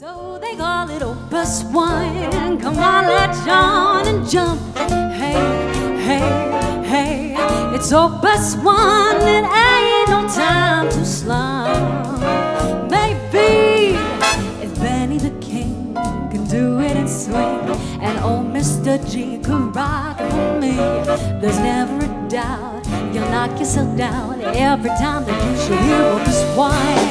So they call it opus one. Come on, let's on and jump. Hey, hey, hey. It's opus one. It ain't no time to slump. Maybe if Benny the King can do it and swing, and old Mr. G could rock for me, there's never a doubt you'll knock yourself down every time that you should hear opus one.